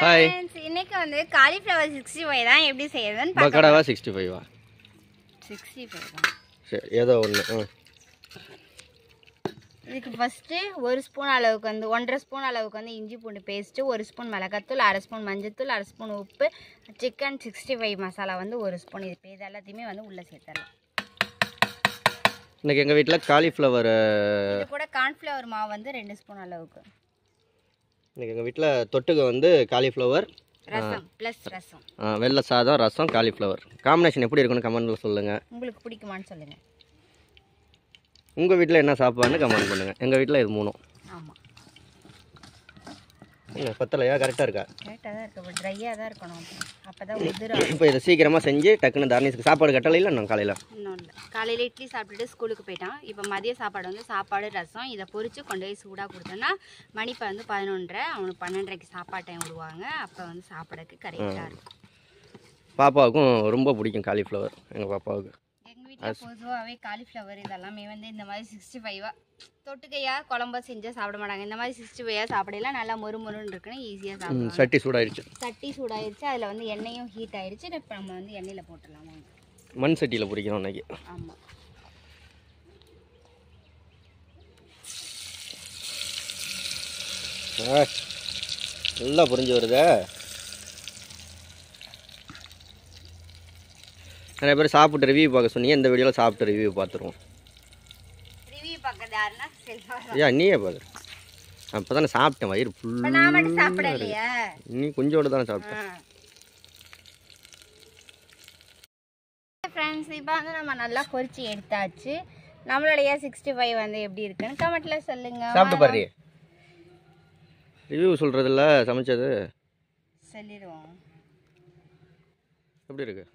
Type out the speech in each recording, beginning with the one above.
Hi இன்னைக்கு வந்து cauliflower 65 தான் எப்படி செய்யறதுன்னு பார்க்கலாம். பக்கடாவா 65வா? 65 தான். சரி ஏதோ ஒன்று. இதுக்கு ஃபர்ஸ்ட் ஒரு ஸ்பூன் அளவுக்கு வந்து 1.5 ஸ்பூன் அளவுக்கு வந்து இஞ்சி பூண்டு பேஸ்ட், ஒரு ஸ்பூன் மிளகாத்தூள், 1/2 ஸ்பூன் மஞ்சத்தூள், 1/2 ஸ்பூன் உப்பு, சிக்கன் 65 மசாலா வந்து ஒரு ஸ்பூன். இது எல்லாத்தையுமே வந்து உள்ள சேர்த்துடலாம். இன்னைக்கு எங்கள் வீட்டில் காலிஃப்ளவர், இது கூட கார்ன்ஃப்ளவர் மாவு வந்து 2 ஸ்பூன் அளவுக்கு. இன்னைக்கு எங்கள் வீட்டில் தொட்டுக்க வந்து காலிஃப்ளவர் ரசம் ப்ளஸ் ரசம், வெள்ளை சாதம், ரசம், காலிஃப்ளவர். காம்பினேஷன் எப்படி இருக்குன்னு கமெண்ட்டில் சொல்லுங்கள். உங்களுக்கு பிடிக்குமான்னு சொல்லுங்கள். உங்கள் வீட்டில் என்ன சாப்பாடுன்னு கமெண்ட் பண்ணுங்கள். எங்கள் வீட்டில் இது 3. ஆமாம், பத்தலையா? கரெக்டாக இருக்கா? கரெக்டாக தான் இருக்கு. பட் ட்ரையாக தான் இருக்கணும், அப்போ தான் உதிரும். இப்போ இதை சீக்கிரமாக செஞ்சு டக்குன்னு தர்ணீஸுக்கு சாப்பாடு கட்டலை இல்லை நான் காலையில். இன்னும் இல்லை, காலையில் இட்லி சாப்பிட்டுட்டு ஸ்கூலுக்கு போயிட்டான். இப்போ மதிய சாப்பாடு வந்து சாப்பாடு ரசம் இதை பொரித்து கொண்டு போய் சூடாக கொடுத்தோன்னா மணிப்போ வந்து 11:30, அவனுக்கு 12:30க்கு சாப்பாடு டைம் விடுவாங்க. அப்போ வந்து சாப்பாடுக்கு கரெக்டாக இருக்கும். பாப்பாவுக்கும் ரொம்ப பிடிக்கும் காலிஃப்ளவர். எங்கள் பாப்பாவுக்கு எங்கள் வீட்டில் பொதுவாகவே காலிஃப்ளவர் இதெல்லாமே வந்து இந்த மாதிரி 65 தொட்டுக்கையா குழம்பு செஞ்சால் சாப்பிட மாட்டாங்க. இந்த மாதிரி 65 சாப்பிடலாம். நல்லா மொறுமொறுன்னு இருக்குன்னு ஈஸியாக சாப்பிடுவாங்க. சட்டி சூடாயிடுச்சு. சட்டி சூடாயிருச்சு, அதில் வந்து எண்ணெயும் ஹீட் ஆயிடுச்சு. இப்போ நம்ம வந்து எண்ணெயில் போட்டுடலாம் வாங்க. மண் சட்டியில் பொரிக்கணும் இன்னைக்கு. ஆமாம், நல்லா புரிஞ்சு வருதா? நிறைய பேர் சாப்பிட்டு ரிவ்யூ பார்க்க சொன்னீங்க. இந்த வீடியோவில் சாப்பிட்டு ரிவ்யூ பார்த்துருவோம். ரிவ்யூ பார்க்கறது யாருன்னா செல்வா. ஏன் நீயே பார்க்குற? அப்போ தானே சாப்பிட்டேன், வயிறு ஃபுல். நான் மட்டும் சாப்பிடலையா? நீ கொஞ்சோடு தானே சாப்பிட்டேன். ஃப்ரெண்ட்ஸ், இப்போ வந்து நம்ம நல்லா பொரிச்சு எடுத்தாச்சு. நம்மளுடைய 65 வந்து எப்படி இருக்குன்னு கமெண்ட்ல சொல்லுங்க. சாப்பிட்டு பாரு. ரிவ்யூ சொல்கிறதில்ல சமைச்சது சொல்லிடுவோம். எப்படி இருக்கு?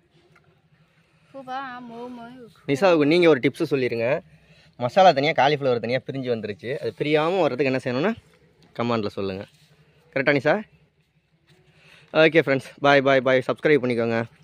நிசாவுக்கு நீங்கள் ஒரு டிப்ஸு சொல்லிடுங்க. மசாலா தனியாக, காலிஃப்ளவர் தனியாக பிரிஞ்சு வந்துருச்சு. அது பிரியாமல் வர்றதுக்கு என்ன செய்யணும்னா கமெண்டில் சொல்லுங்கள். கரெக்டாக நிசா? Okay friends, bye bye bye. Subscribe பண்ணிக்கோங்க.